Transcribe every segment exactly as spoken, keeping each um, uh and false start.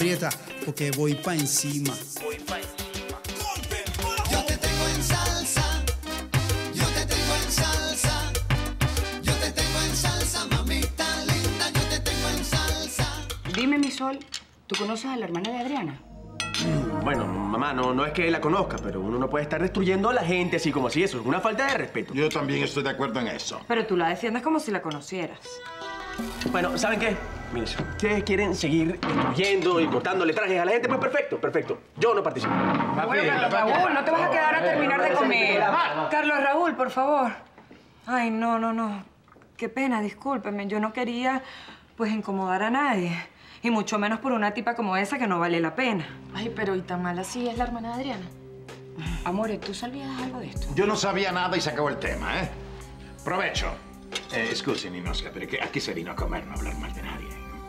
aprieta, porque voy pa' encima. Voy pa' encima. Yo te tengo en salsa, yo te tengo en salsa, yo te tengo en salsa, mamita linda, yo te tengo en salsa. Dime, mi Sol, ¿tú conoces a la hermana de Adriana? Bueno, mamá, no, no es que la conozca, pero uno no puede estar destruyendo a la gente así como si eso es una falta de respeto. Yo también estoy de acuerdo en eso. Pero tú la defiendes como si la conocieras. Bueno, ¿saben qué? Miren, si ustedes quieren seguir destruyendo y cortándole trajes a la gente, pues perfecto, perfecto. Yo no participo. Bueno, Carlos Raúl, no te vas a quedar a terminar de comer. Carlos Raúl, por favor. Ay, no, no, no. Qué pena, discúlpeme. Yo no quería, pues, incomodar a nadie. Y mucho menos por una tipa como esa que no vale la pena. Ay, pero ¿y tan mal así es la hermana de Adriana? Amore, ¿tú sabías algo de esto? Yo no sabía nada y se acabó el tema, ¿eh? Provecho. Eh, scusi, Ninosca, pero que aquí se vino a comer, no a hablar mal de nadie.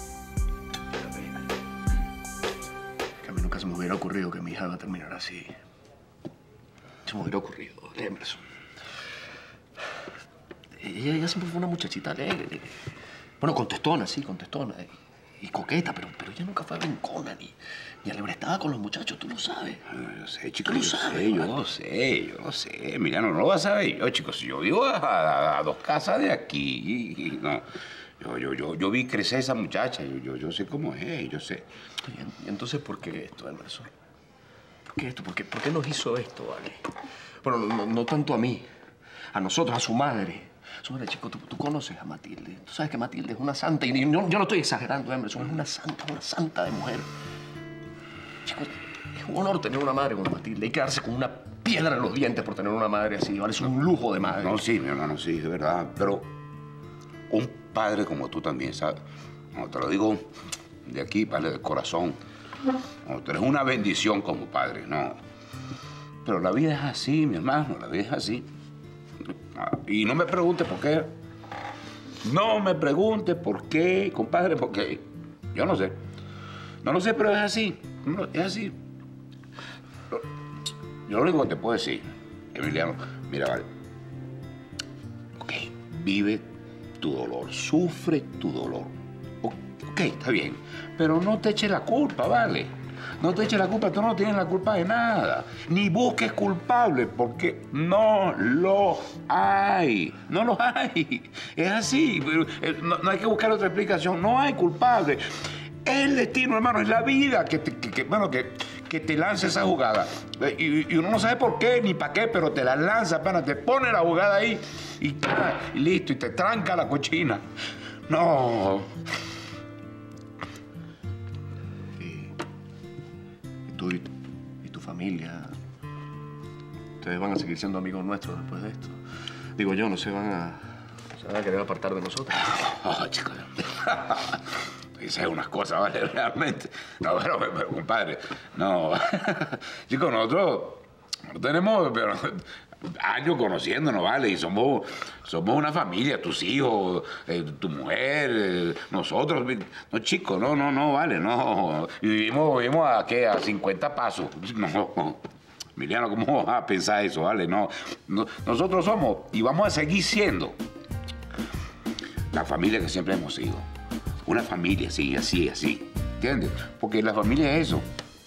Que a mí nunca se me hubiera ocurrido que mi hija va a terminar así. Se me hubiera ocurrido, Emerson. Ella, ella siempre fue una muchachita alegre. Bueno, contestona, sí, contestona. Y coqueta, pero, pero ella nunca fue brincona ni, ni alebrestada con los muchachos, tú lo sabes. Yo sé, chicos, Tú lo yo sabes, sé, yo ¿vale? lo sé, yo lo sé. Emiliano, no lo vas a saber yo, chicos. Yo vivo a, a, a dos casas de aquí. Y, y no, yo, yo, yo, yo vi crecer a esa muchacha. Yo, yo, yo sé cómo es, yo sé. ¿Y entonces por qué esto, Emerson? ¿Por qué esto? ¿Por qué, por qué nos hizo esto, vale? Bueno, no, no, no tanto a mí, a nosotros, a su madre. Su madre, chico, tú, tú conoces a Matilde. Tú sabes que Matilde es una santa. Y yo, yo no estoy exagerando, Emerson. Es una santa, una santa de mujer. Chicos, es un honor tener una madre como Matilde. Hay que darse con una piedra en los dientes por tener una madre así, ¿vale? Es un lujo de madre. No, sí, mi hermano, sí, es verdad. Pero un padre como tú también, ¿sabes? No, te lo digo de aquí, vale, del corazón. No, tú eres una bendición como padre, no. Pero la vida es así, mi hermano, la vida es así. Y no me pregunte por qué. No me pregunte por qué, compadre, porque yo no sé. No lo sé, pero es así. Es así. Yo lo único que te puedo decir, Emiliano, mira, vale. Ok, vive tu dolor, sufre tu dolor. Ok, está bien, pero no te eches la culpa, ¿vale? No te eches la culpa, tú no tienes la culpa de nada. Ni busques culpable, porque no lo hay. No lo hay. Es así. No, no hay que buscar otra explicación. No hay culpable. Es el destino, hermano, es la vida que te, que, que, bueno, que, que te lanza esa jugada. Y, y uno no sabe por qué ni para qué, pero te la lanza, apenas te pone la jugada ahí y, y listo, y te tranca la cochina. No. Tú y, y tu familia, ustedes van a seguir siendo amigos nuestros después de esto. Digo yo, no se van a, se van a querer apartar de nosotros. Oh, chicos. Dice unas cosas, ¿vale? Realmente. No, pero, pero compadre, no. Chicos, nosotros no tenemos pero, años conociéndonos, ¿vale? Y somos, somos una familia, tus hijos, eh, tu mujer, eh, nosotros. No, chicos, no, no, no, vale, no. Y vivimos, vivimos a, ¿qué? A cincuenta pasos. No. Emiliano, ¿cómo vas a pensar eso, vale? No. no. Nosotros somos y vamos a seguir siendo la familia que siempre hemos sido. Una familia, sí, así, así. ¿Entiendes? Porque la familia es eso.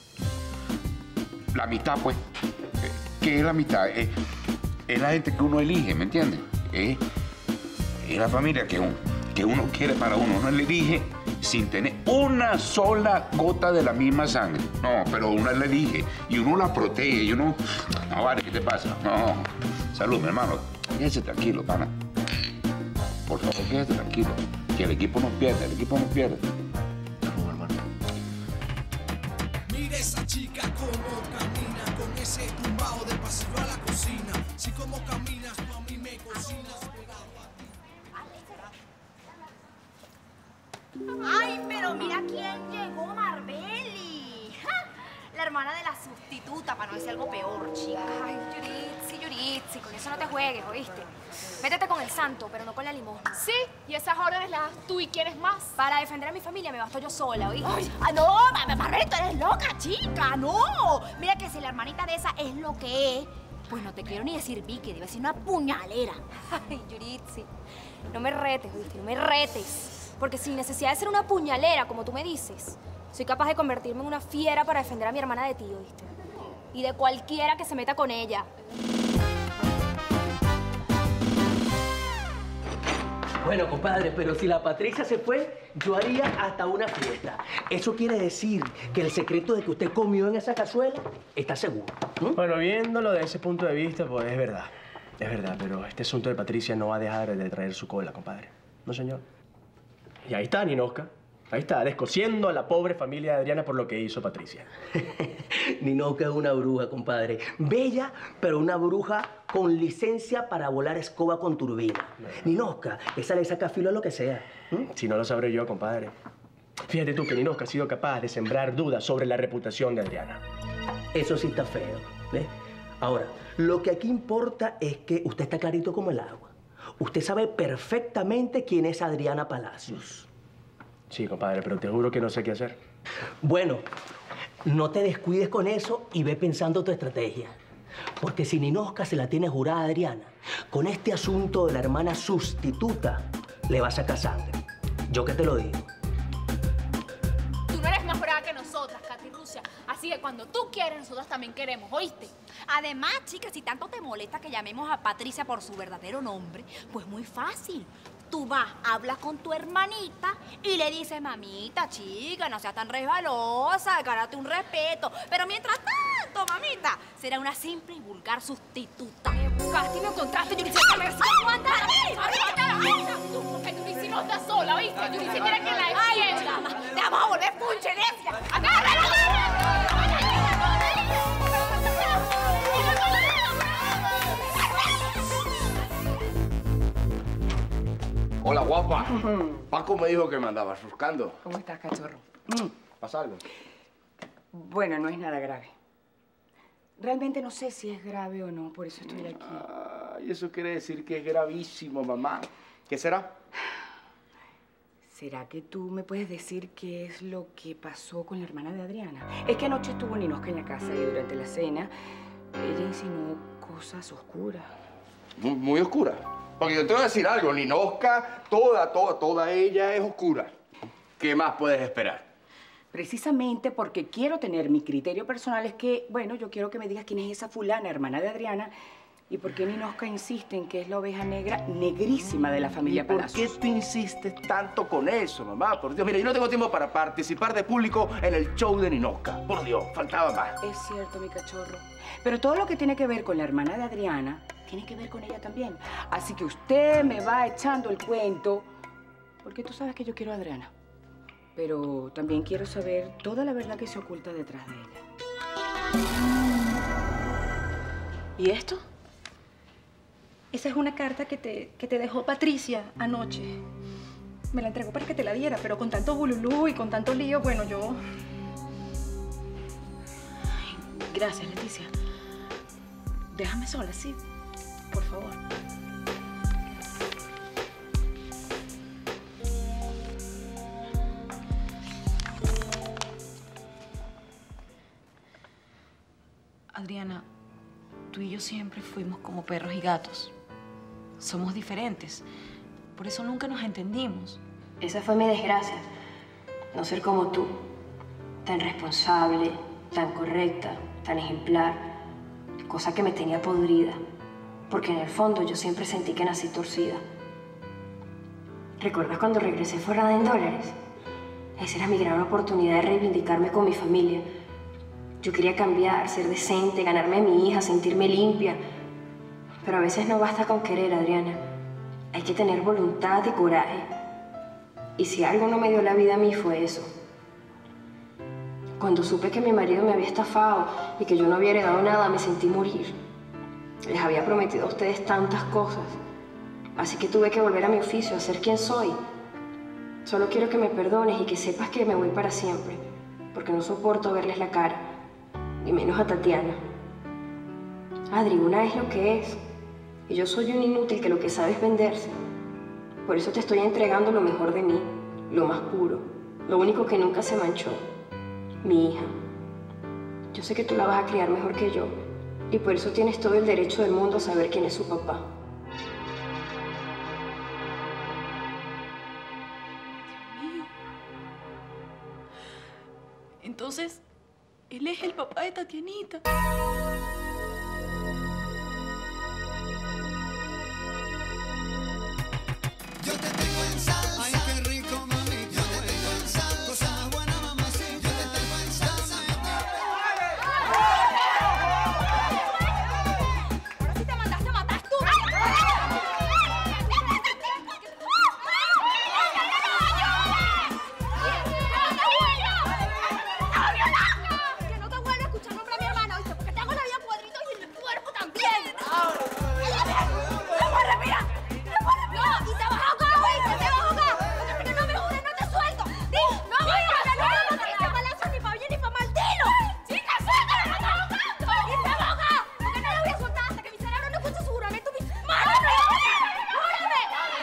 La mitad, pues. ¿Qué es la mitad? Es, es la gente que uno elige, ¿me entiendes? Es, es la familia que uno, que uno quiere para uno. Uno le elige sin tener una sola gota de la misma sangre. No, pero uno la elige y uno la protege y uno... No, vale, ¿qué te pasa? No. Salud, mi hermano. Quédese tranquilo, pana. Por favor, quédese tranquilo. Que el equipo no pierde, el equipo no pierde. No, hermano. Mira esa chica cómo camina con ese tumbao del pasillo a la cocina. Si como caminas, tú a mí me cocinas pegado a ti. Ay, pero mira quién llegó, Marbeli. ¡Ja! La hermana de la sustituta, para no decir algo peor, chica. Ay, Yuritsi, Yuritsi, con eso no te juegues, ¿oíste? Métete con el santo, pero no con la limosna. Sí, y esas órdenes las das tú y quién es más. Para defender a mi familia me basto yo sola, ¿oíste? Ay, ah, no, Marbeli, tú eres loca, chica, no. Mira que si la hermanita de esa es lo que es, pues no te quiero ni decir Vicky, debe ser una puñalera. Ay, Yuritsi, no me retes, ¿oíste? No me retes. Porque sin necesidad de ser una puñalera, como tú me dices, Soy capaz de convertirme en una fiera para defender a mi hermana de ti, ¿viste? Y de cualquiera que se meta con ella. Bueno, compadre, pero si la Patricia se fue, yo haría hasta una fiesta. Eso quiere decir que el secreto de que usted comió en esa cazuela está seguro. ¿Mm? Bueno, viéndolo desde ese punto de vista, pues es verdad. Es verdad, pero este asunto de Patricia no va a dejar de traer su cola, compadre. ¿No, señor? Y ahí está Ninoska. Ahí está, descosiendo a la pobre familia de Adriana por lo que hizo Patricia. Ninoska es una bruja, compadre. Bella, pero una bruja con licencia para volar escoba con turbina. No. Ninoska, esa le saca filo a lo que sea. ¿Mm? Si no lo sabré yo, compadre. Fíjate tú que Ninoska ha sido capaz de sembrar dudas sobre la reputación de Adriana. Eso sí está feo, ¿ves? Ahora, lo que aquí importa es que usted está clarito como el agua. Usted sabe perfectamente quién es Adriana Palacios. Sí, compadre, pero te juro que no sé qué hacer. Bueno, no te descuides con eso y ve pensando tu estrategia. Porque si Ninoska se la tiene jurada a Adriana, con este asunto de la hermana sustituta, le va a sacar sangre. Yo que te lo digo. Tú no eres más brava que nosotras, Katy Rusia. Así que cuando tú quieres, nosotros también queremos, ¿oíste? Además, chica, si tanto te molesta que llamemos a Patricia por su verdadero nombre, pues muy fácil. Tú vas, hablas con tu hermanita y le dices, mamita, chica, no seas tan resbalosa, gánate un respeto. Pero mientras tanto, mamita, será una simple y vulgar sustituta. Me buscaste y me encontraste, Yuricia. ¡Aguanta la mesa! Tú, porque Yuricia no está sola, ¿oíste? Yuricia tiene que la defienda. ¡Te vamos a volver punche, necia! ¡Agárrala! Hola, guapa. Paco me dijo que me andabas buscando. ¿Cómo estás, cachorro? ¿Pasa algo? Bueno, no es nada grave. Realmente no sé si es grave o no, por eso estoy aquí. Ay, eso quiere decir que es gravísimo, mamá. ¿Qué será? ¿Será que tú me puedes decir qué es lo que pasó con la hermana de Adriana? Es que anoche estuvo Ninoska en la casa y durante la cena ella insinuó cosas oscuras. Muy, muy oscura. Porque yo te voy a decir algo, Ninoska, toda, toda, toda ella es oscura. ¿Qué más puedes esperar? Precisamente porque quiero tener mi criterio personal es que, bueno, yo quiero que me digas quién es esa fulana, hermana de Adriana, y por qué Ninoska insiste en que es la oveja negra negrísima de la familia Palacios. ¿Por qué tú insistes tanto con eso, mamá? Por Dios, mira, yo no tengo tiempo para participar de público en el show de Ninoska. Por Dios, faltaba más. Es cierto, mi cachorro. Pero todo lo que tiene que ver con la hermana de Adriana tiene que ver con ella también. Así que usted me va echando el cuento, porque tú sabes que yo quiero a Adriana. Pero también quiero saber toda la verdad que se oculta detrás de ella. ¿Y esto? Esa es una carta que te, que te dejó Patricia anoche. Me la entregó para que te la diera, pero con tanto bululú y con tanto lío, bueno, yo... Ay, gracias, Leticia. Déjame sola, sí. Por favor. Adriana, tú y yo siempre fuimos como perros y gatos. Somos diferentes. Por eso nunca nos entendimos. Esa fue mi desgracia. No ser como tú. Tan responsable, tan correcta, tan ejemplar. Cosa que me tenía podrida. Porque en el fondo yo siempre sentí que nací torcida. ¿Recuerdas cuando regresé forrada en dólares? Esa era mi gran oportunidad de reivindicarme con mi familia. Yo quería cambiar, ser decente, ganarme a mi hija, sentirme limpia. Pero a veces no basta con querer, Adriana. Hay que tener voluntad y coraje. Y si algo no me dio la vida a mí fue eso. Cuando supe que mi marido me había estafado y que yo no había heredado nada, me sentí morir. Les había prometido a ustedes tantas cosas. Así que tuve que volver a mi oficio, a ser quien soy. Solo quiero que me perdones y que sepas que me voy para siempre. Porque no soporto verles la cara. Y menos a Tatiana. Adri, una es lo que es. Y yo soy un inútil que lo que sabe es venderse. Por eso te estoy entregando lo mejor de mí. Lo más puro. Lo único que nunca se manchó. Mi hija. Yo sé que tú la vas a criar mejor que yo. Y por eso tienes todo el derecho del mundo a saber quién es su papá. Entonces, él es el papá de Tatianita. Yo te tengo en salsa. Ay, qué rico, mami. Yo te tengo en salsa. Cosa buena, mamá, sí. Yo te tengo en salsa. Ahora sí te mandaste a matar tú. Que no te vuelva a escuchar nombre a mi hermana, ¿oíste? Porque te hago la vida cuadritos y el cuerpo también. ¡Te mueres, mira! ¡Te mueres, mira! ¡Y te vas a ahogar, oíste! ¡Te vas a ahogar! Porque no me jures, no te suelto. ¡Di! ¡No voy a hablar! ¡No, Patricia, Palacio, ni pa' bien ni pa' mal! ¡Dilo! ¡Chica, suéltala! ¡No te vas a ahogar! ¡Y te vas a ahogar! Porque no la voy a soltar hasta que mi cerebro no escuche su juramento. ¡Mi... ¡Mátame! ¡Júrame!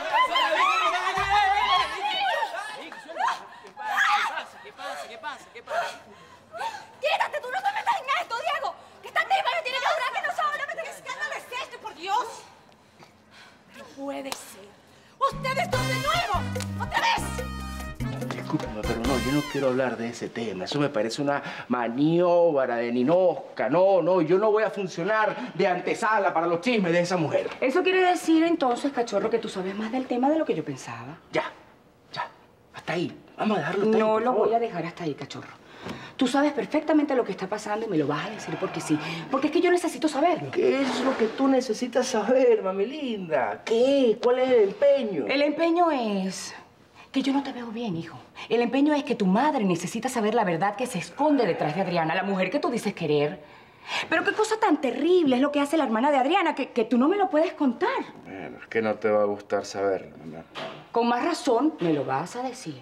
¿Qué pasa? ¿Qué pasa? ¿Qué pasa? ¡Quítate! ¡Tú no te metas en esto, Diego! ¡Que esta tipa me tiene que jurar que no sabe! ¡Qué escándalo es este, por Dios! No puede ser. ¡Ustedes dos de nuevo! ¡Otra vez! Discúlpame, pero no, yo no quiero hablar de ese tema. Eso me parece una maniobra de Ninosca. No, no, yo no voy a funcionar de antesala para los chismes de esa mujer. Eso quiere decir entonces, cachorro, que tú sabes más del tema de lo que yo pensaba. Ya, ya. Hasta ahí. Vamos a dejarlo hasta ahí, No por lo favor. voy a dejar hasta ahí, cachorro. Tú sabes perfectamente lo que está pasando y me lo vas a decir porque sí. Porque es que yo necesito saberlo. ¿Qué es lo que tú necesitas saber, mami linda? ¿Qué? ¿Cuál es el empeño? El empeño es que yo no te veo bien, hijo. El empeño es que tu madre necesita saber la verdad que se esconde detrás de Adriana, la mujer que tú dices querer. Pero qué cosa tan terrible es lo que hace la hermana de Adriana, que, que tú no me lo puedes contar. Bueno, es que no te va a gustar saberlo, mamá. Con más razón me lo vas a decir.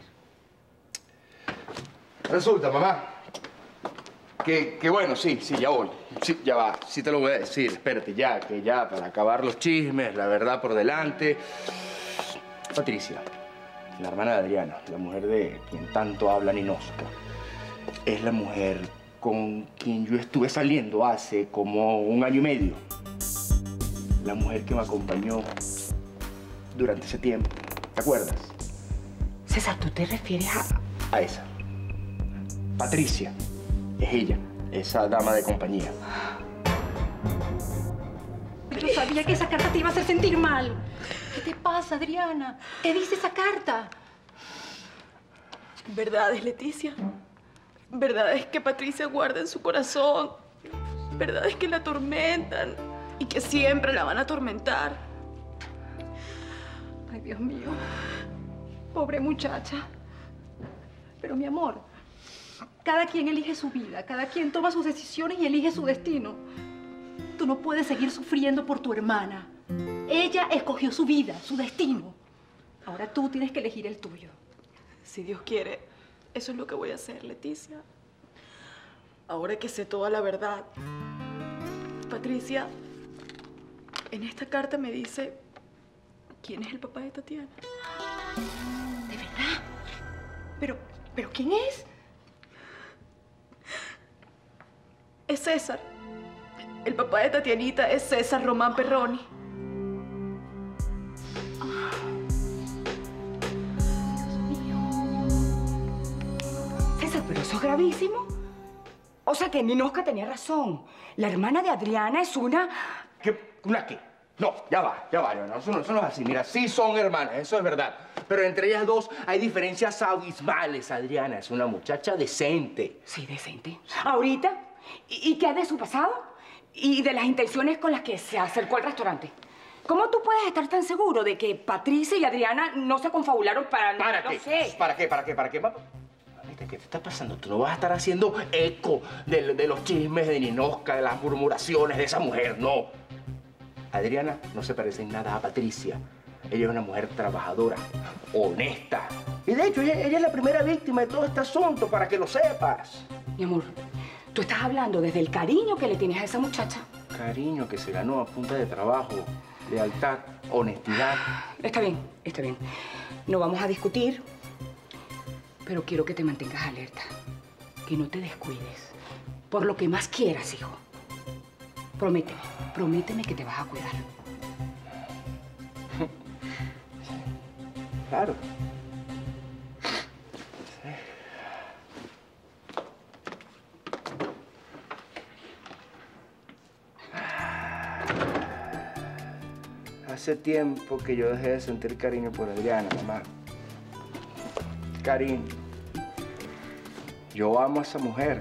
Resulta, mamá, que, que bueno, sí, sí, ya voy. Sí, ya va, sí te lo voy a decir. Espérate, ya, que ya, para acabar los chismes, la verdad por delante. Patricia, la hermana de Adriana, la mujer de quien tanto habla Ninosca, es la mujer con quien yo estuve saliendo hace como un año y medio. La mujer que me acompañó durante ese tiempo. ¿Te acuerdas? César, ¿tú te refieres a...? A esa. Patricia. Es ella, esa dama de compañía. Yo sabía que esa carta te iba a hacer sentir mal. ¿Qué te pasa, Adriana? ¿Qué dice esa carta? Verdades, Leticia. Verdades que Patricia guarda en su corazón. Verdades que la atormentan y que siempre la van a atormentar. Ay, Dios mío. Pobre muchacha. Pero, mi amor, cada quien elige su vida, cada quien toma sus decisiones y elige su destino. Tú no puedes seguir sufriendo por tu hermana. Ella escogió su vida, su destino. Ahora tú tienes que elegir el tuyo. Si Dios quiere, eso es lo que voy a hacer, Leticia. Ahora que sé toda la verdad. Patricia, en esta carta me dice quién es el papá de Tatiana. ¿De verdad? Pero, ¿pero quién es? Es César. El papá de Tatianita es César Román Perroni. César, pero eso es gravísimo. O sea que Ninosca tenía razón. La hermana de Adriana es una... ¿Qué? ¿Una qué? No, ya va, ya va, no, eso no, eso no es así. Mira, sí son hermanas, eso es verdad. Pero entre ellas dos hay diferencias abismales. Adriana es una muchacha decente. Sí, decente. ¿Ahorita? ¿Y, y qué es de su pasado? ¿Y de las intenciones con las que se acercó al restaurante? ¿Cómo tú puedes estar tan seguro de que Patricia y Adriana no se confabularon para... ¿Para no qué? sé? ¿Para qué? ¿Para qué? ¿Para qué? Mamita, ¿qué te está pasando? Tú no vas a estar haciendo eco de, de los chismes de Ninosca, de las murmuraciones de esa mujer, no. Adriana no se parece en nada a Patricia. Ella es una mujer trabajadora, honesta. Y de hecho, ella, ella es la primera víctima de todo este asunto, para que lo sepas. Mi amor, tú estás hablando desde el cariño que le tienes a esa muchacha. Cariño que se ganó a punta de trabajo, lealtad, honestidad. Está bien, está bien. No vamos a discutir, pero quiero que te mantengas alerta. Que no te descuides. Por lo que más quieras, hijo. Prométeme, prométeme que te vas a cuidar. Claro. Hace tiempo que yo dejé de sentir cariño por Adriana, mamá. Cariño. Yo amo a esa mujer.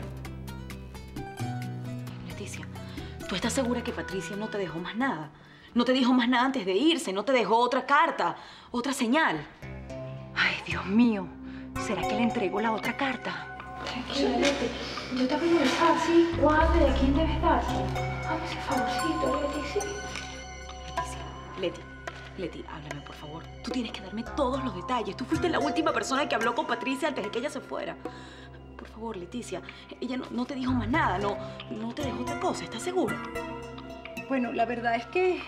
Leticia, ¿tú estás segura que Patricia no te dejó más nada? No te dijo más nada antes de irse, no te dejó otra carta, otra señal. Ay, Dios mío. ¿Será que le entregó la otra carta? Tranquila, Leti. Yo te voy a besar así. ¿Cuándo y a quién debes dárselo? Hazme ese favorcito, Leti, sí. Leticia, Leti, Leti, háblame, por favor. Tú tienes que darme todos los detalles. Tú fuiste la última persona que habló con Patricia antes de que ella se fuera. Por favor, Leticia, ella no, no te dijo más nada, no, no te dejó otra cosa, ¿estás segura? Bueno, la verdad es que...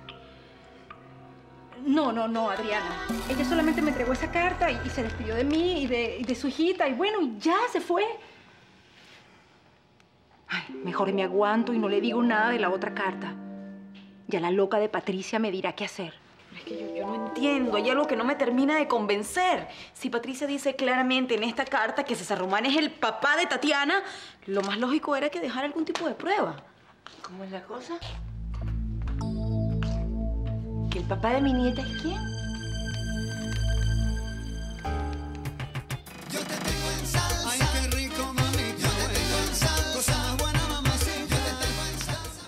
No, no, no, Adriana. Ella solamente me entregó esa carta y, y se despidió de mí y de, y de su hijita. Y bueno, y ya se fue. Ay, mejor me aguanto y no le digo nada de la otra carta. Ya la loca de Patricia me dirá qué hacer. Es que yo, yo no entiendo, hay algo que no me termina de convencer. Si Patricia dice claramente en esta carta que César Román es el papá de Tatiana, lo más lógico era que dejara algún tipo de prueba. ¿Cómo es la cosa? ¿Que el papá de mi nieta es quién? Ay, qué rico, mami. Yo te tengo en salsa. Cosa buena, mamá, sí. Yo te tengo en salsa.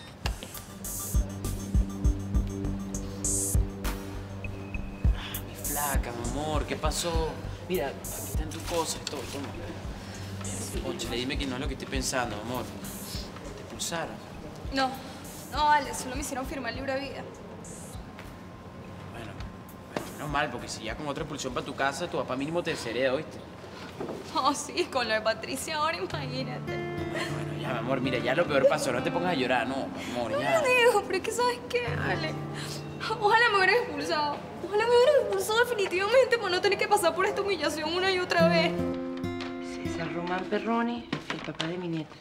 Mi flaca, mi amor, ¿qué pasó? Mira, aquí están tus cosas, todo, toma. Cónchale, dime que no es lo que estoy pensando, amor. ¿Te expulsaron? No, no, vale, solo me hicieron firmar libre vida. Bueno, bueno, menos mal, porque si ya con otra expulsión para tu casa, tu papá mínimo te deshereda, ¿oíste? Oh, sí, con lo de Patricia ahora, imagínate. Bueno, ya, mi amor, mira, ya lo peor pasó, no te pongas a llorar, no, mi amor, No ya. lo digo, pero es que ¿sabes qué, Ale? Ojalá me hubieran expulsado. Ojalá me hubieran expulsado definitivamente para no tener que pasar por esta humillación una y otra vez. César Román Perroni, el papá de mi nieta.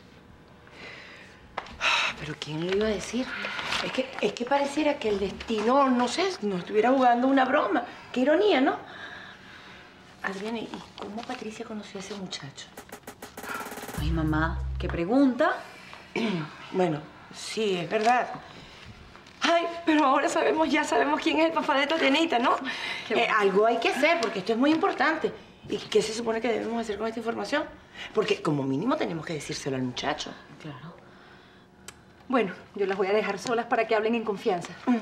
¿Pero quién lo iba a decir? Es que, es que pareciera que el destino, no sé, nos estuviera jugando una broma. Qué ironía, ¿no? Adriana, ¿y cómo Patricia conoció a ese muchacho? Ay, mamá, ¿qué pregunta? Bueno, sí, es verdad. Ay, pero ahora sabemos, ya sabemos quién es el papá de Tatianita, ¿no? Eh, algo hay que hacer, porque esto es muy importante. ¿Y qué se supone que debemos hacer con esta información? Porque como mínimo tenemos que decírselo al muchacho. Claro. Bueno, yo las voy a dejar solas para que hablen en confianza. Ay,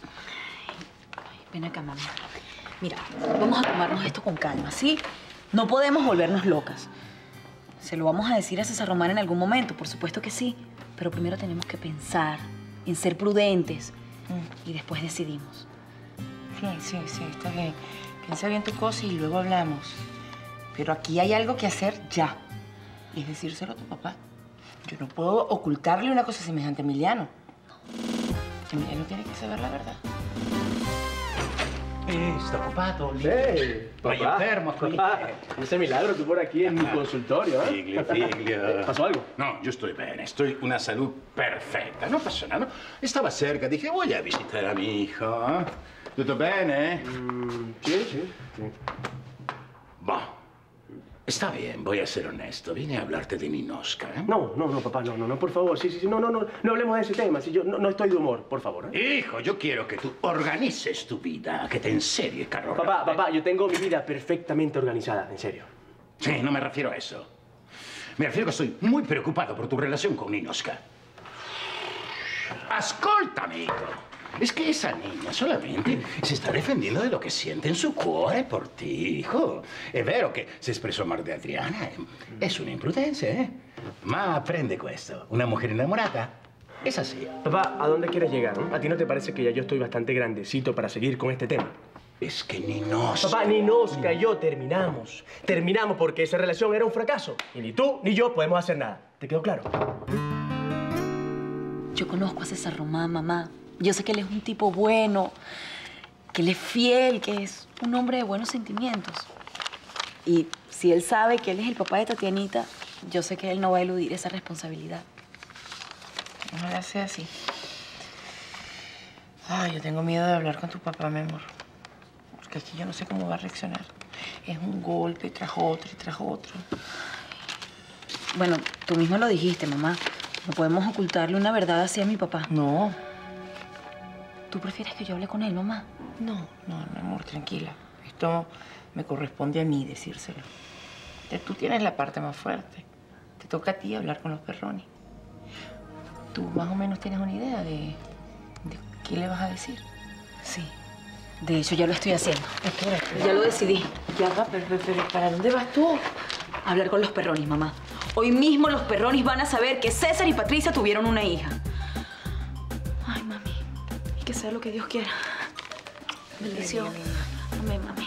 ven acá, mamá. Mira, vamos a tomarnos esto con calma, ¿sí? No podemos volvernos locas. Se lo vamos a decir a César Román en algún momento, por supuesto que sí. Pero primero tenemos que pensar en ser prudentes mm. y después decidimos. Sí, sí, sí, está bien. Piensa bien tu cosa y luego hablamos. Pero aquí hay algo que hacer ya. Y es decírselo a tu papá. Yo no puedo ocultarle una cosa semejante a Emiliano. Emiliano tiene que saber la verdad. Eh, ¿está ocupado? Sí, Estoy enfermo, papá. Ese milagro, tú por aquí en mi consultorio, ¿eh? Figlio, figlio. ¿Pasó algo? No, yo estoy bien, estoy una salud perfecta, no pasa nada. Estaba cerca, dije, voy a visitar a mi hijo. ¿Eh? ¿Tutto bene? Mm, sí, sí, sí. Bah. Está bien, voy a ser honesto. Vine a hablarte de Ninoska, ¿eh? No, no, no, papá, no, no, no, por favor. Sí, sí, sí, no, no, no, no hablemos de ese tema. Si yo no, no estoy de humor, por favor, ¿eh? Hijo, yo quiero que tú organices tu vida, que te enserie, Carlos. Papá, papá, yo tengo mi vida perfectamente organizada, en serio. Sí, no me refiero a eso. Me refiero que estoy muy preocupado por tu relación con Ninoska. Ascolta, amigo. Es que esa niña solamente si sta difendendo di lo che sente in suo cuore por ti, hijo. È vero che si espresso mal de Adriana, es una imprudencia, ¿eh? Ma aprende questo. Una mujer enamorada es así. Papá, ¿a dónde quieres llegar? ¿No? ¿A ti no te parece que ya yo estoy bastante grandecito para seguir con este tema? Es que Ninoska... Papá, Ninoska y yo terminamos. Terminamos porque esa relación era un fracaso. Y ni tú ni yo podemos hacer nada. ¿Te quedó claro? Yo conozco a César Román, mamá. Yo sé que él es un tipo bueno, que él es fiel, que es un hombre de buenos sentimientos. Y si él sabe que él es el papá de Tatianita, yo sé que él no va a eludir esa responsabilidad. Ojalá sea así. Ay, yo tengo miedo de hablar con tu papá, mi amor. Porque es que yo no sé cómo va a reaccionar. Es un golpe tras otro y tras otro. Bueno, tú mismo lo dijiste, mamá. No podemos ocultarle una verdad así a mi papá. No. ¿Tú prefieres que yo hable con él, mamá? No, no, mi amor, tranquila. Esto me corresponde a mí decírselo. Tú tienes la parte más fuerte. Te toca a ti hablar con los Perroni. ¿Tú más o menos tienes una idea de, de qué le vas a decir? Sí. De hecho, ya lo estoy haciendo. Espera, espera. Ya lo decidí. Ya va, pero, pero, pero ¿para dónde vas tú? A hablar con los Perronis, mamá. Hoy mismo los Perronis van a saber que César y Patricia tuvieron una hija. Ay, mami. Y que sea lo que Dios quiera. Bendición. Amén, mami.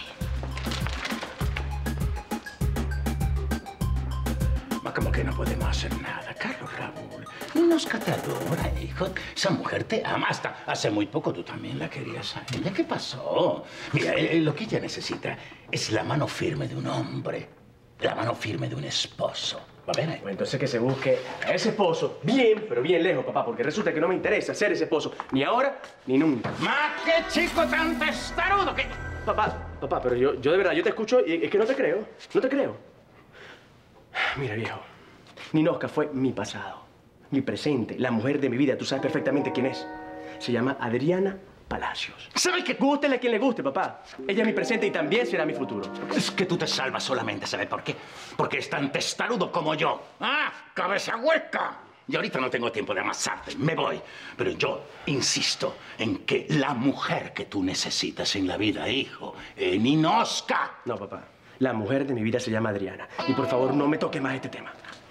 ¿Cómo que no podemos hacer nada, Carlos Raúl? Ninosca te adora, hijo. Esa mujer te ama. Hasta hace muy poco tú también la querías a ella. ¿Qué pasó? Mira, eh, lo que ella necesita es la mano firme de un hombre. La mano firme de un esposo. ¿Va bien? Pues entonces que se busque a ese esposo bien, pero bien lejos, papá, porque resulta que no me interesa ser ese esposo. Ni ahora, ni nunca. ¡Ma, qué chico tan testarudo! Que... Papá, papá, pero yo, yo de verdad, yo te escucho y es que no te creo. No te creo. Mira, viejo, Ninosca fue mi pasado, mi presente, la mujer de mi vida. Tú sabes perfectamente quién es. Se llama Adriana Palacios. ¿Sabes qué? Gústele a quien le guste, papá. Ella es mi presente y también será mi futuro. Es que tú te salvas solamente, ¿sabes por qué? Porque es tan testarudo como yo. ¡Ah! ¡Cabeza hueca! Y ahorita no tengo tiempo de amasarte, me voy. Pero yo insisto en que la mujer que tú necesitas en la vida, hijo, es Ninosca. No, papá. La mujer de mi vida se llama Adriana. Y por favor, no me toques más este tema.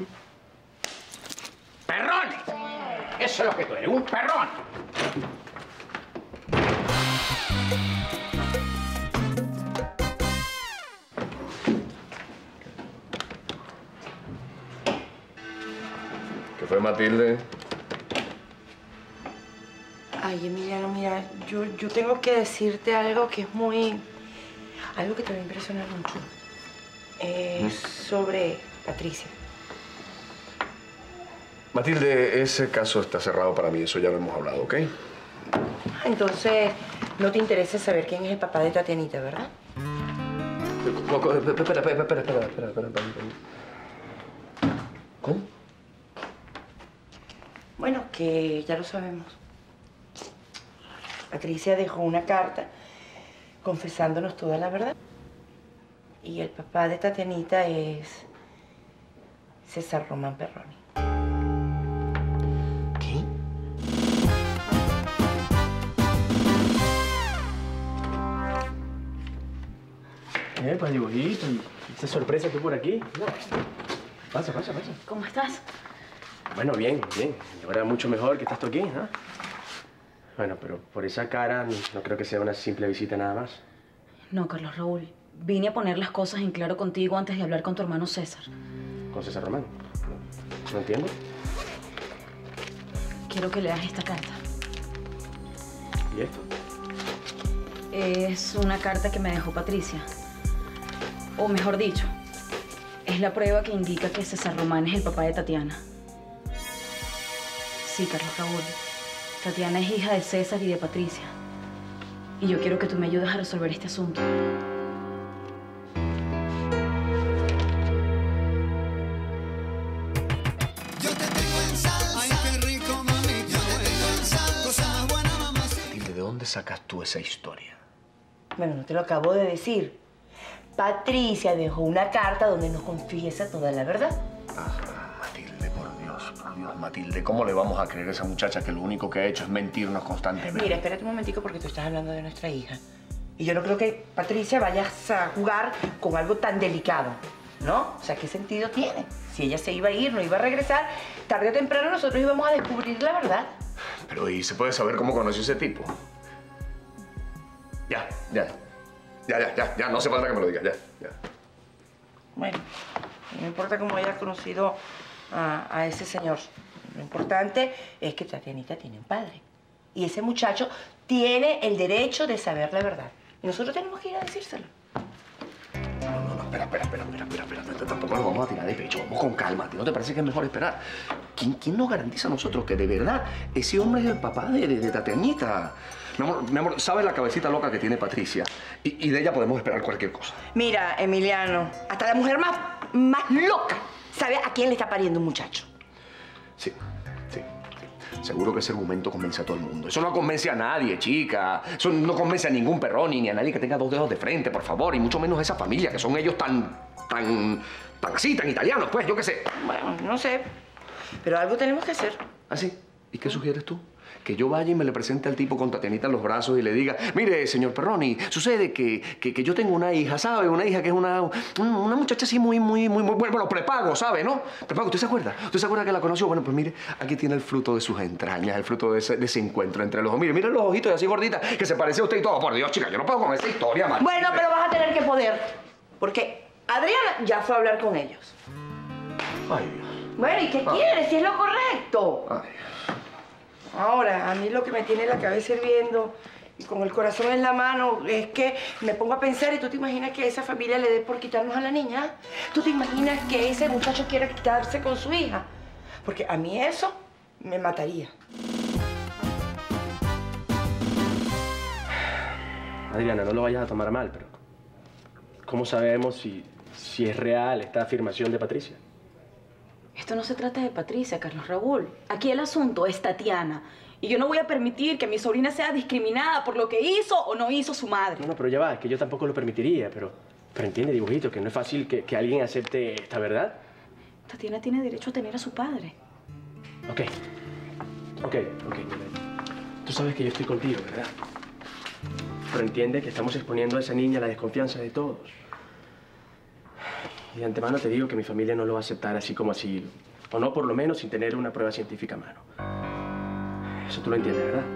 ¡Perroni! Eso es lo que tú eres, un perrón. ¿Qué fue, Matilde? Ay, Emiliano, mira, yo, yo tengo que decirte algo que es muy... Algo que te va a impresionar mucho. Es sobre Patricia. Matilde, ese caso está cerrado para mí. Eso ya lo hemos hablado, ¿ok? Entonces, no te interesa saber quién es el papá de Tatianita, ¿verdad? Espera, espera, espera, espera, espera, espera, espera, espera. ¿Cómo? Bueno, que ya lo sabemos. Patricia dejó una carta confesándonos toda la verdad. Y el papá de Tatianita es César Román Perroni. ¿Qué? Eh, pues dibujito y esa sorpresa tú por aquí. No. Pasa, pasa, pasa. ¿Cómo estás? Bueno, bien, bien. Y ahora mucho mejor que estás tú aquí, ¿no? Bueno, pero por esa cara no creo que sea una simple visita nada más. No, Carlos Raúl. Vine a poner las cosas en claro contigo antes de hablar con tu hermano César. ¿Con César Román? No, no entiendo. Quiero que leas esta carta. ¿Y esto? Es una carta que me dejó Patricia. O mejor dicho, es la prueba que indica que César Román es el papá de Tatiana. Sí, Carlos Raúl. Tatiana es hija de César y de Patricia. Y yo quiero que tú me ayudes a resolver este asunto. Yo te tengo en salsa. Ay, qué rico, mami. Yo te tengo en salsa. Buena mamá. ¿De dónde sacas tú esa historia? Bueno, no te lo acabo de decir. Patricia dejó una carta donde nos confiesa toda la verdad. Ajá, Matilde, por Dios, por Dios, Matilde. ¿Cómo le vamos a creer a esa muchacha que lo único que ha hecho es mentirnos constantemente? Mira, espérate un momentico porque tú estás hablando de nuestra hija. Y yo no creo que Patricia vayas a jugar con algo tan delicado, ¿no? O sea, ¿qué sentido tiene? Si ella se iba a ir, no iba a regresar, tarde o temprano nosotros íbamos a descubrir la verdad. Pero, ¿y se puede saber cómo conoció ese tipo? Ya, ya. Ya, ya, ya, ya. No hace falta que me lo digas, ya, ya. Bueno, no importa cómo hayas conocido a, a ese señor. Lo importante es que Tatianita tiene un padre. Y ese muchacho tiene el derecho de saber la verdad. Y nosotros tenemos que ir a decírselo. No, no, no, espera, espera, espera, espera, espera, espera, espera. Tampoco nos vamos a tirar de pecho. Vamos con calma, ¿no te parece que es mejor esperar? ¿Quién, quién nos garantiza a nosotros que de verdad ese hombre es el papá de, de, de Tatianita? Mi amor, mi amor, ¿sabes la cabecita loca que tiene Patricia? Y, y de ella podemos esperar cualquier cosa. Mira, Emiliano, hasta la mujer más, más loca sabe a quién le está pariendo un muchacho. Sí, sí, sí. Seguro que ese argumento convence a todo el mundo. Eso no convence a nadie, chica. Eso no convence a ningún Perroni ni a nadie que tenga dos dedos de frente, por favor. Y mucho menos a esa familia, que son ellos tan, tan, tan así, tan italianos, pues, yo qué sé. Bueno, no sé. Pero algo tenemos que hacer. ¿Ah, sí? ¿Y qué sugieres tú? Que yo vaya y me le presente al tipo con Tatianita en los brazos y le diga, mire, señor Perroni, sucede que, que, que yo tengo una hija, ¿sabe? Una hija que es una, una muchacha así muy, muy, muy, muy, bueno, prepago, ¿sabe? ¿No? Prepago, ¿usted se acuerda? ¿Usted se acuerda que la conoció? Bueno, pues mire, aquí tiene el fruto de sus entrañas, el fruto de ese, de ese encuentro entre los dos. Mire, mire los ojitos así gorditas, que se parece a usted y todo. Por Dios, chica, yo no puedo con esa historia, man. Bueno, pero vas a tener que poder. Porque Adriana ya fue a hablar con ellos. Ay, Dios. Bueno, ¿y qué quieres? Si es lo correcto. Ay. Ahora, a mí lo que me tiene la cabeza hirviendo y con el corazón en la mano es que me pongo a pensar, y tú te imaginas que esa familia le dé por quitarnos a la niña. ¿Tú te imaginas que ese muchacho quiera quitarse con su hija? Porque a mí eso me mataría. Adriana, no lo vayas a tomar mal, pero ¿cómo sabemos si, si es real esta afirmación de Patricia? Esto no se trata de Patricia, Carlos Raúl. Aquí el asunto es Tatiana. Y yo no voy a permitir que mi sobrina sea discriminada por lo que hizo o no hizo su madre. No, no, pero ya va, es que yo tampoco lo permitiría, pero, pero entiende, dibujito, que no es fácil que, que alguien acepte esta verdad. Tatiana tiene derecho a tener a su padre. Ok, ok, ok. Tú sabes que yo estoy contigo, ¿verdad? Pero entiende que estamos exponiendo a esa niña a la desconfianza de todos. Y de antemano te digo que mi familia no lo va a aceptar así como así. O no, por lo menos, sin tener una prueba científica a mano. Eso tú lo entiendes, ¿verdad?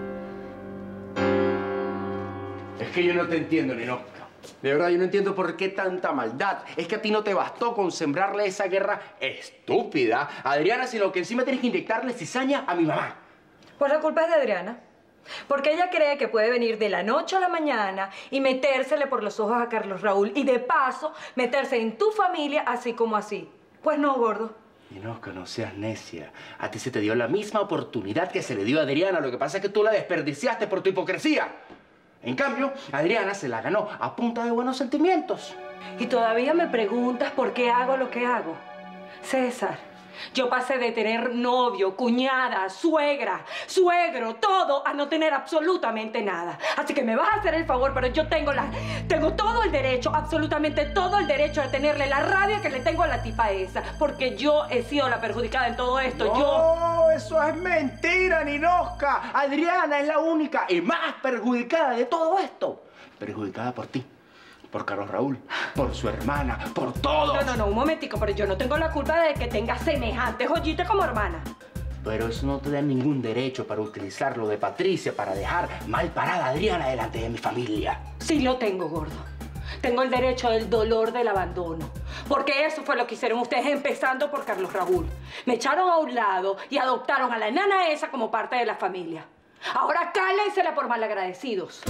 Es que yo no te entiendo, Ninosca. De verdad, yo no entiendo por qué tanta maldad. Es que a ti no te bastó con sembrarle esa guerra estúpida a Adriana, sino que encima tienes que inyectarle cizaña a mi mamá. Pues la culpa es de Adriana. Porque ella cree que puede venir de la noche a la mañana y metérsele por los ojos a Carlos Raúl y de paso meterse en tu familia así como así. Pues no, gordo. Ninosca, no seas necia. A ti se te dio la misma oportunidad que se le dio a Adriana. Lo que pasa es que tú la desperdiciaste por tu hipocresía. En cambio, Adriana se la ganó a punta de buenos sentimientos. Y todavía me preguntas por qué hago lo que hago. César, yo pasé de tener novio, cuñada, suegra, suegro, todo, a no tener absolutamente nada. Así que me vas a hacer el favor, pero yo tengo la, tengo todo el derecho, absolutamente todo el derecho de tenerle la rabia que le tengo a la tipa esa. Porque yo he sido la perjudicada en todo esto. No, yo... eso es mentira, Ninosca. Adriana es la única y más perjudicada de todo esto. Perjudicada por ti. Por Carlos Raúl, por su hermana, por todo. No, no, no, un momentico, pero yo no tengo la culpa de que tenga semejante joyita como hermana. Pero eso no te da ningún derecho para utilizar lo de Patricia para dejar mal parada a Adriana delante de mi familia. Sí lo tengo, gordo. Tengo el derecho del dolor del abandono. Porque eso fue lo que hicieron ustedes, empezando por Carlos Raúl. Me echaron a un lado y adoptaron a la enana esa como parte de la familia. Ahora cálensela por malagradecidos.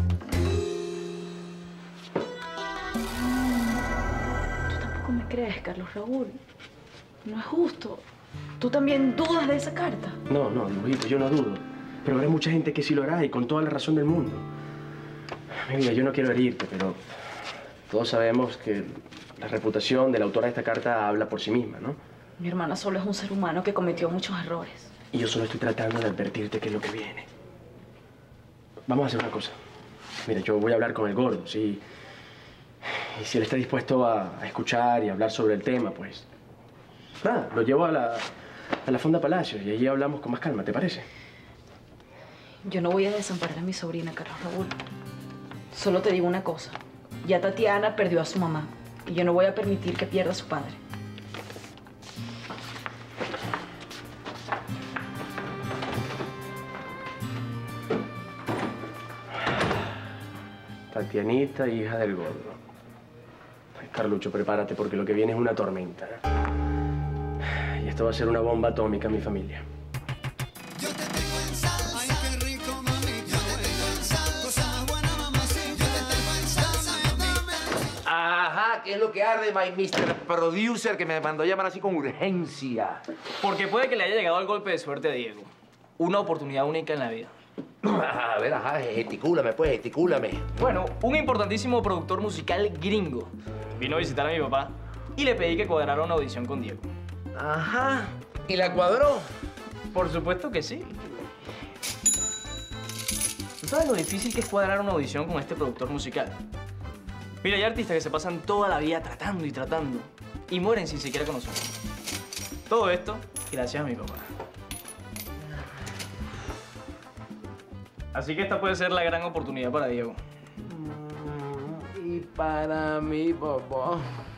¿Cómo me crees, Carlos Raúl? No es justo. ¿Tú también dudas de esa carta? No, no, dibujito, yo no dudo. Pero habrá mucha gente que sí lo hará y con toda la razón del mundo. Mira, yo no quiero herirte, pero todos sabemos que la reputación de la autora de esta carta habla por sí misma, ¿no? Mi hermana solo es un ser humano que cometió muchos errores. Y yo solo estoy tratando de advertirte qué es lo que viene. Vamos a hacer una cosa. Mira, yo voy a hablar con el gordo, sí. Y si él está dispuesto a, a escuchar y hablar sobre el tema, pues... Nada, lo llevo a la, a la Fonda Palacios y allí hablamos con más calma, ¿te parece? Yo no voy a desamparar a mi sobrina, Carlos Raúl. Solo te digo una cosa. Ya Tatiana perdió a su mamá y yo no voy a permitir que pierda a su padre. Tatianita, hija del gordo. Ay, Carlucho, prepárate porque lo que viene es una tormenta. Y esto va a ser una bomba atómica en mi familia. Ajá, ¿qué es lo que arde, my mister Producer, que me mandó llamar así con urgencia? Porque puede que le haya llegado el golpe de suerte a Diego. Una oportunidad única en la vida. A ver, ajá, gesticúlame, pues, gesticúlame. Bueno, un importantísimo productor musical gringo vino a visitar a mi papá y le pedí que cuadrara una audición con Diego. Ajá. ¿Y la cuadró? Por supuesto que sí. sabes lo difícil que es cuadrar una audición con este productor musical? Mira, hay artistas que se pasan toda la vida tratando y tratando y mueren sin siquiera conocerlo. Todo esto gracias a mi papá. Así que esta puede ser la gran oportunidad para Diego. Y para mi papá.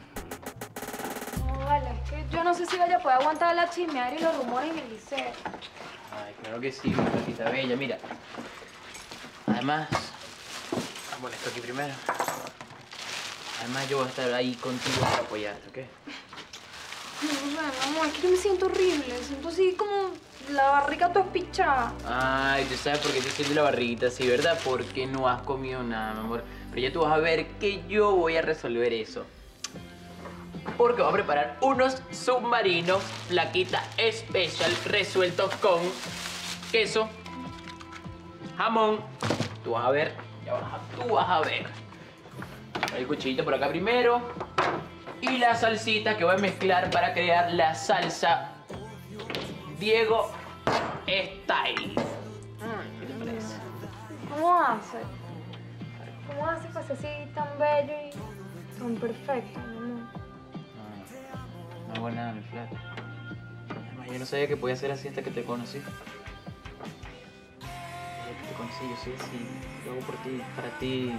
No, vale, es que yo no sé si vaya a poder aguantar la chismear y los rumores en el liceo. Ay, claro que sí, mi gatita bella, mira. Además, bueno, esto aquí primero. Además, yo voy a estar ahí contigo para apoyarte, ¿ok? No, o sea, amor, es que yo me siento horrible. Siento así como la barriga toda espichada. Ay, tú sabes por qué te sientes la barriguita así, ¿verdad? Porque no has comido nada, mi amor. Pero ya tú vas a ver que yo voy a resolver eso. Porque voy a preparar unos submarinos flaquita especial resueltos con queso, jamón. Tú vas a ver, ya vas a, tú vas a ver. El cuchillito por acá primero. Y la salsita que voy a mezclar para crear la salsa Diego Style. ¿Qué te parece? ¿Cómo hace? ¿Cómo hace para ser así tan bello y tan perfecto, mi amor? No hago nada, mi flaco. Además, yo no sabía que podía ser así hasta que te conocí. Desde que te conocí, yo soy así. Lo hago por ti, para ti.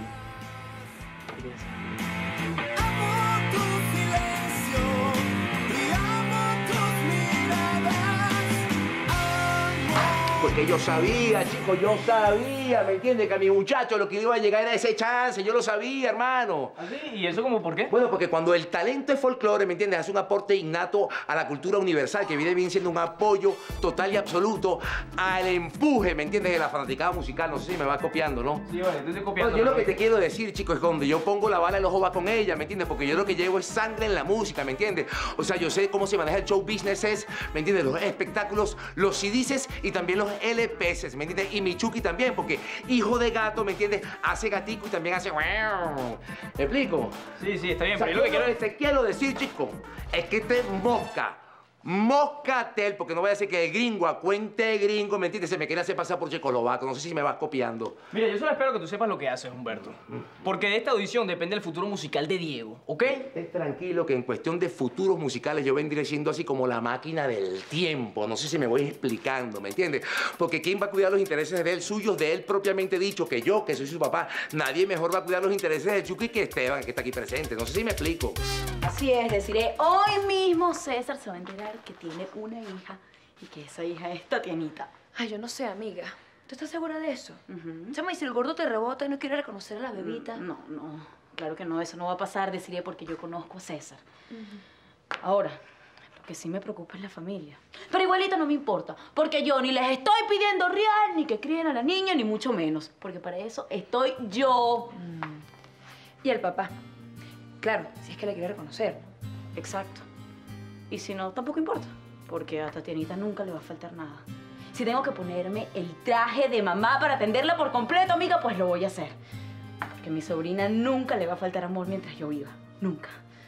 Porque yo sabía, chicos, yo sabía, ¿me entiendes? Que a mi muchacho lo que iba a llegar era ese chance, yo lo sabía, hermano. ¿Ah, sí? ¿Y eso como por qué? Bueno, porque cuando el talento es folclore, ¿me entiendes? Hace un aporte innato a la cultura universal, que viene bien siendo un apoyo total y absoluto al empuje, ¿me entiendes? De la fanaticada musical. No sé si me vas copiando, ¿no? Sí, vale, te estoy copiando. Bueno, yo lo que te quiero decir, chicos, es que donde yo pongo la bala, el ojo va con ella, ¿me entiendes? Porque yo lo que llevo es sangre en la música, ¿me entiendes? O sea, yo sé cómo se maneja el show business, ¿me entiendes? Los espectáculos, los C Ds y también los L Ps, ¿me entiendes? Y mi Chucky también, porque hijo de gato, ¿me entiendes? Hace gatico y también hace... ¿Me explico? Sí, sí, está bien, O sea, pero yo lo que quiero es... te quiero decir, chico, es que este mosca, moscatel, porque no voy a decir que el gringo, a cuente de gringo, ¿me entiendes? Se me quiere hacer pasar por checoslovaco. No sé si me vas copiando. Mira, yo solo espero que tú sepas lo que haces, Humberto. Porque de esta audición depende el futuro musical de Diego, ¿ok? Estés tranquilo que en cuestión de futuros musicales yo vendré siendo así como la máquina del tiempo. No sé si me voy explicando, ¿me entiendes? Porque ¿quién va a cuidar los intereses de él, suyos de él propiamente dicho? Que yo, que soy su papá. Nadie mejor va a cuidar los intereses de Chucky que Esteban, que está aquí presente. No sé si me explico. Así es, deciré, hoy mismo César se va a enterar que tiene una hija y que esa hija es Tatianita. Ay, yo no sé, amiga. ¿Tú estás segura de eso? Chama, y si el gordo te rebota y no quiere reconocer a la bebita. No, no, claro que no, eso no va a pasar, deciré, porque yo conozco a César. Ahora, lo que sí me preocupa es la familia. Pero igualito no me importa, porque yo ni les estoy pidiendo real, ni que críen a la niña, ni mucho menos. Porque para eso estoy yo. Y el papá. Claro, si es que la quiere reconocer. Exacto. Y si no, tampoco importa, porque a Tatianita nunca le va a faltar nada. Si tengo que ponerme el traje de mamá para atenderla por completo, amiga, pues lo voy a hacer. Porque a mi sobrina nunca le va a faltar amor mientras yo viva. Nunca.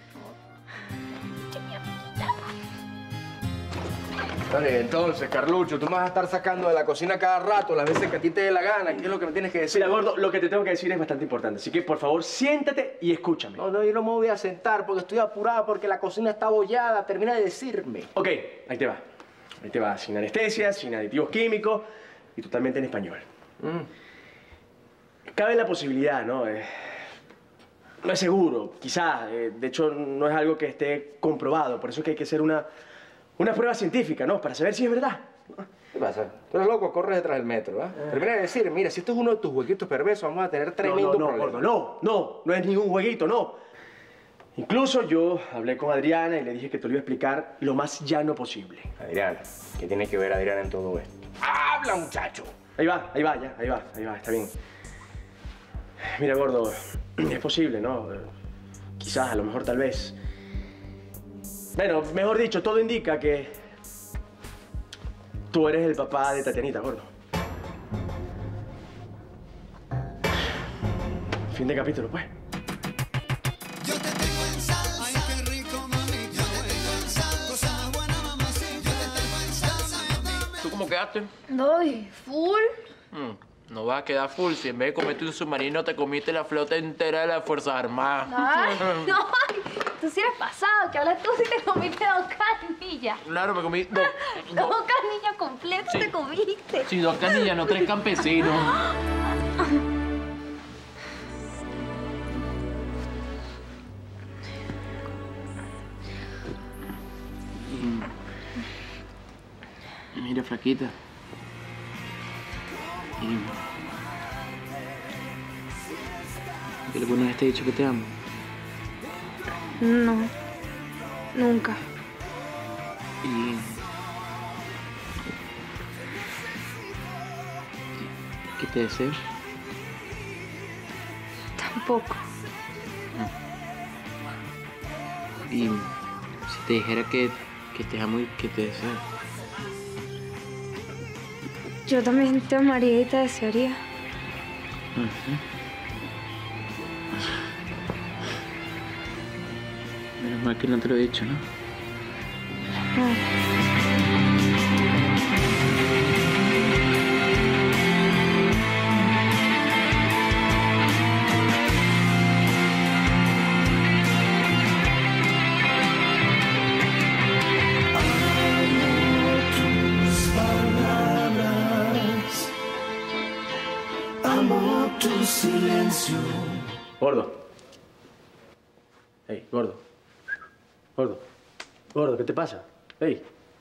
Vale, entonces, Carlucho, tú me vas a estar sacando de la cocina cada rato, las veces que a ti te dé la gana. ¿Qué es lo que me tienes que decir? Mira, gordo, lo que te tengo que decir es bastante importante. Así que, por favor, siéntate y escúchame. No, no, yo no me voy a sentar porque estoy apurado, porque la cocina está abollada. Termina de decirme. Ok, ahí te va. Ahí te va, sin anestesia, sin aditivos químicos y totalmente en español. Mm. Cabe la posibilidad, ¿no? Eh, no es seguro, quizás. Eh, de hecho, no es algo que esté comprobado. Por eso es que hay que hacer una... Una prueba científica, ¿no? Para saber si es verdad. ¿Qué pasa? Tú eres loco, corres detrás del metro, ¿ah? ¿eh? Termina de decir, mira, si esto es uno de tus jueguitos perversos, vamos a tener tremendo no, no, problema. Gordo, no, no, no es ningún jueguito, no. Incluso yo hablé con Adriana y le dije que te lo iba a explicar lo más llano posible. Adriana, ¿qué tiene que ver Adriana en todo esto? ¡Habla, muchacho! Ahí va, ahí va, ya, ahí va, ahí va, está bien. Mira, gordo, es posible, ¿no? Quizás, a lo mejor, tal vez. Bueno, mejor dicho, todo indica que tú eres el papá de Tatianita, gordo. Fin de capítulo, pues. Yo te tengo en salsa. Ay, qué rico, mami. Yo te tengo en salsa. Buena, mamá, sí. Yo te tengo en salsa, mami. ¿Tú cómo quedaste? Doy, full. Mm. No vas a quedar full si en vez de comerte un submarino te comiste la flota entera de las Fuerzas Armadas. Ay, no, tú sí eres pasado, que hablas tú si te comiste dos canillas. Claro, me comí dos. Dos canillas completas Sí. te comiste. Sí, dos canillas, no tres campesinos. Y... Mira, flaquita. Y... ¿Qué le pones a este dicho que te amo? No, nunca. Y... ¿Qué te deseo? Tampoco. Y si te dijera que, que te amo y que te deseo. Yo también te amaría y te desearía. Ujú. Menos mal que no te lo he dicho, ¿no? Amo tu silencio. Gordo. Ey, gordo. Gordo. Gordo, ¿qué te pasa? Ey.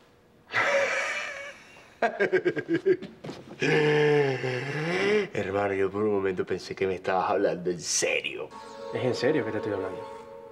Hermano, yo por un momento pensé que me estabas hablando en serio. ¿Es en serio que te estoy hablando?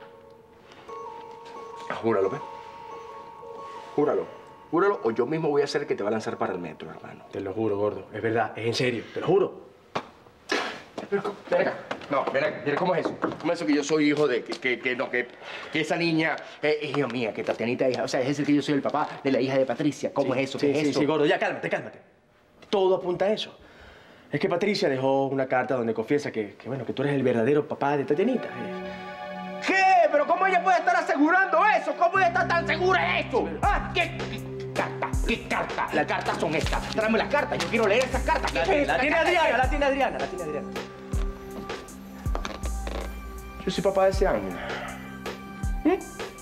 Júralo, ¿ves? Júralo. Júralo o yo mismo voy a ser el que te va a lanzar para el metro, hermano. Te lo juro, gordo. Es verdad, es en serio. Te lo juro. Ven acá. No, ven acá. Mira, ¿cómo es eso? ¿Cómo es eso que yo soy hijo de... que, que, que no, que, que esa niña es hija mía, que Tatianita es hija... O sea, es decir, que yo soy el papá de la hija de Patricia. ¿Cómo Sí, es eso? Sí, ¿Qué es sí, eso? sí, gordo. Ya, cálmate, cálmate. Todo apunta a eso. Es que Patricia dejó una carta donde confiesa que, que, bueno, que tú eres el verdadero papá de Tatianita. ¿Qué? ¿Pero cómo ella puede estar asegurando eso? ¿Cómo ella está tan segura de eso? ¿Ah? ¿Qué, qué carta? ¿Qué carta? Las cartas son estas. Tráeme las cartas. Yo quiero leer esas cartas. ¿Qué La, es la esta tiene carta? Adriana, la tiene Adriana, la tiene Adriana. Yo soy papá de ese ángel. ¿Mm?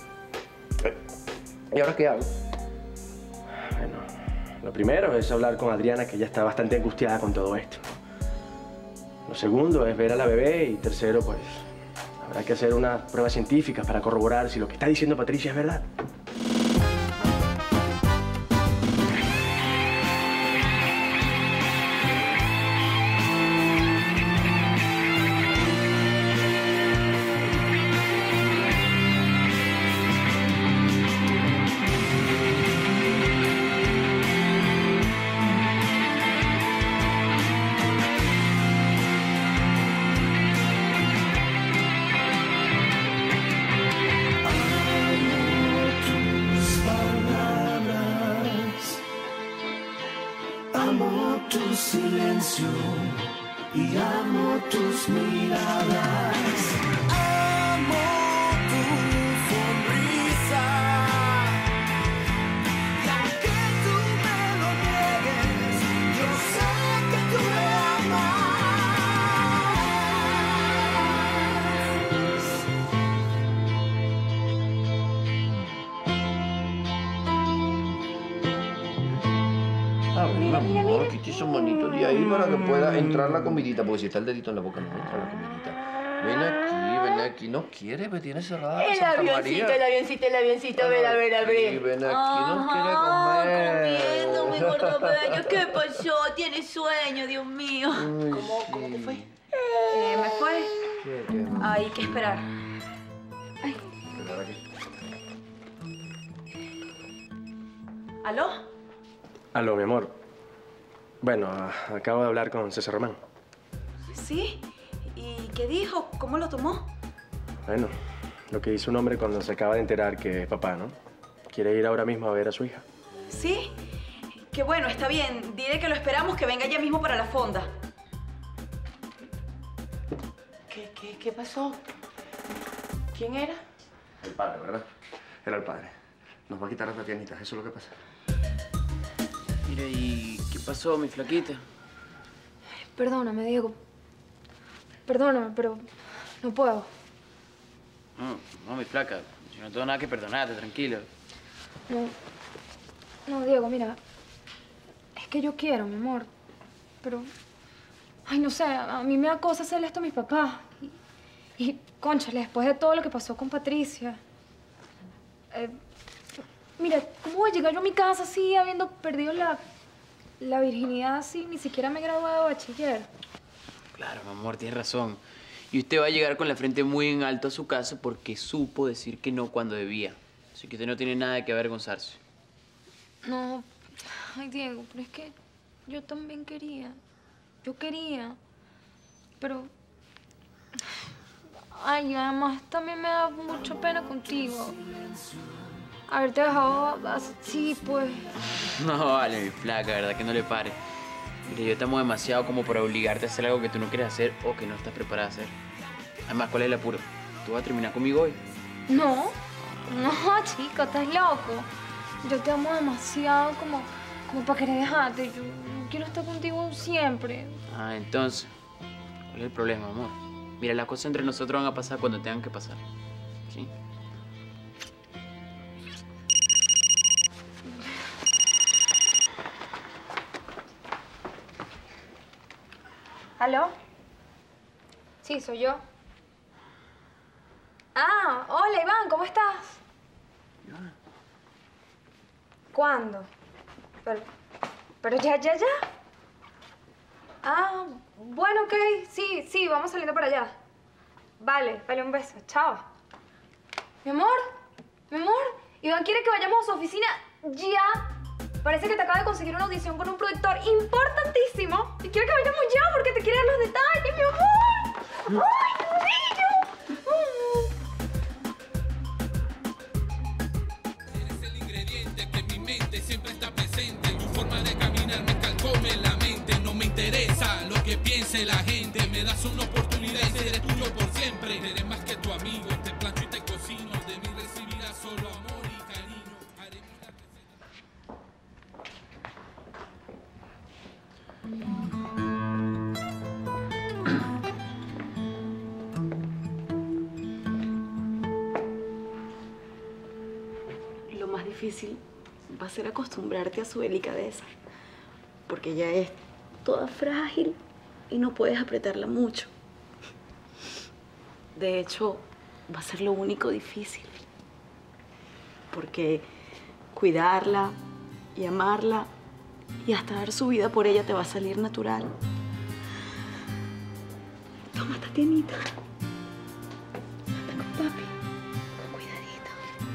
¿Y ahora qué hago? Bueno, lo primero es hablar con Adriana, que ella está bastante angustiada con todo esto. Lo segundo es ver a la bebé y tercero, pues, habrá que hacer unas pruebas científicas para corroborar si lo que está diciendo Patricia es verdad. Amo tu silencio y amo tus miradas. Amo tu sonrisa. Y aunque tú me lo niegues, yo sé que tú me amas. A ver, amor, quite esos manitos de ahí para que pueda entrar la comidita, porque si está el dedito en la boca no entra la comidita. Ven aquí, ven aquí. No quiere, me tiene cerrada El Santa avioncito, María. el avioncito, el avioncito, ven a ver, a Sí, ver. ven aquí, no quiere comer. Comiendo, mi gordo bello. ¿Qué pasó? Tiene sueño, Dios mío. ¿Cómo, ¿Cómo te fue? Eh, ¿Me fue? Hay que esperar. Ay. ¿Aló? Aló, mi amor. Bueno, a- acabo de hablar con César Román. ¿Sí? ¿Y qué dijo? ¿Cómo lo tomó? Bueno, lo que hizo un hombre cuando se acaba de enterar que es papá, ¿no? Quiere ir ahora mismo a ver a su hija. ¿Sí? Qué bueno, está bien. Dile que lo esperamos, que venga ya mismo para la fonda. ¿Qué, qué, qué pasó? ¿Quién era? El padre, ¿verdad? Era el padre. Nos va a quitar a Tatianita, eso es lo que pasa. Mira, ¿y qué pasó, mi flaquita? Perdóname, Diego. Perdóname, pero no puedo. No, no, mi flaca. Yo no tengo nada que perdonarte, tranquilo. No. No, Diego, mira. Es que yo quiero, mi amor. Pero... Ay, no sé, a mí me da cosa hacerle esto a mis papás. Y, y cónchale, después de todo lo que pasó con Patricia... Eh, mira, ¿cómo voy a llegar yo a mi casa así, habiendo perdido la, la virginidad así? Ni siquiera me he graduado de bachiller. Claro, mi amor, tienes razón. Y usted va a llegar con la frente muy en alto a su casa porque supo decir que no cuando debía. Así que usted no tiene nada de qué avergonzarse. No, ay, Diego, pero es que yo también quería. Yo quería. Pero... Ay, además también me da mucha pena contigo. Haberte dejado así, pues... No, vale, mi flaca, verdad que no le pare. Mire, yo te amo demasiado como para obligarte a hacer algo que tú no quieres hacer o que no estás preparada a hacer. Además, ¿cuál es el apuro? ¿Tú vas a terminar conmigo hoy? No, no, chico, estás loco. Yo te amo demasiado como, como para querer dejarte. Yo quiero estar contigo siempre. Ah, entonces, ¿cuál es el problema, amor? Mira, las cosas entre nosotros van a pasar cuando tengan que pasar. ¿Sí? ¿Aló? Sí, soy yo. Ah, hola, Iván, ¿cómo estás? Iván. ¿Cuándo? Pero, pero ya, ya, ya. Ah, bueno, ok. Sí, sí, vamos saliendo para allá. Vale, vale, un beso. Chao. Mi amor, mi amor, Iván quiere que vayamos a su oficina ya. Parece que te acaba de conseguir una audición con un productor importantísimo. Y quiere que vayamos ya porque te quiere dar los detalles, mi amor. ¡Ay, qué bello! Eres el ingrediente que en mi mente siempre está presente. Tu forma de caminar me calcome la mente. No me interesa lo que piense la gente. Me das una oportunidad y seré tuyo por siempre. Eres más que tu amigo, te plancho y te cocino. De mí recibirás solo amor y cariño. Haré una Lo más difícil va a ser acostumbrarte a su delicadeza, porque ella es toda frágil y no puedes apretarla mucho. De hecho, va a ser lo único difícil, porque cuidarla y amarla y hasta dar su vida por ella te va a salir natural. Toma, Tatianita. Ven con papi. Con cuidadito.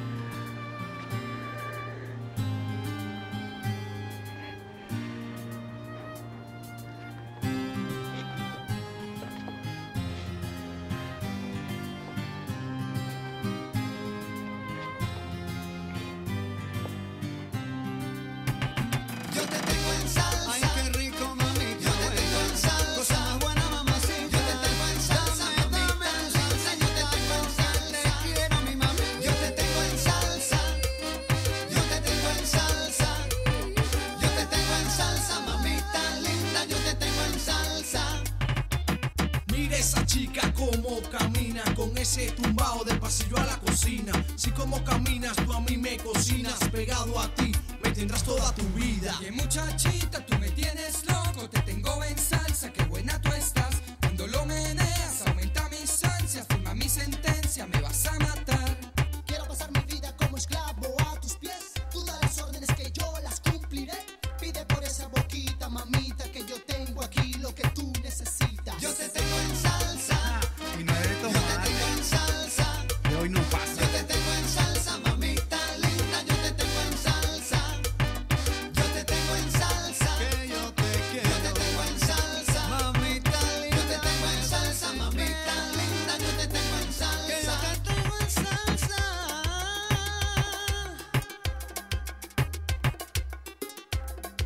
Yo te tengo en salsa. Ay, qué rico, mami. Yo te tengo en salsa. Cosa más buena, mamá, sí. Yo te tengo en salsa, mamita linda. Yo te tengo en salsa. Te quiero, mi mami. Yo te tengo en salsa. Yo te tengo en salsa. Yo te tengo en salsa, mamita linda. Yo te tengo en salsa. Mira esa chica como camina, con ese tumbao del pasillo a la cocina. Si como caminas, tú a mí me cocinas. Pegado a ti, me tendrás toda tu vida. Que muchachita, tú me tienes loco. Te tengo en salsa, qué buena tú estás. Cuando lo meneas, aumenta mis ansias. Firma mi sentencia, me vas a matar. Quiero pasar mi vida como esclavo a tus pies. Tú das las órdenes que yo las cumpliré. Pide por esa boquita, mamita, que yo tengo aquí lo que tú necesitas. Yo te tengo en salsa. Y no es de Yo te tengo en salsa. De hoy no pasa. Yo te tengo en salsa, mamita linda. Yo te tengo en salsa. Yo te tengo en salsa. Que yo te quiero. Yo te tengo en salsa. Mamita linda. Yo te tengo en salsa, mamita linda. Yo te tengo en salsa. Que yo te tengo en salsa.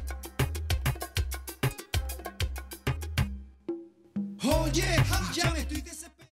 Oye, ya me estoy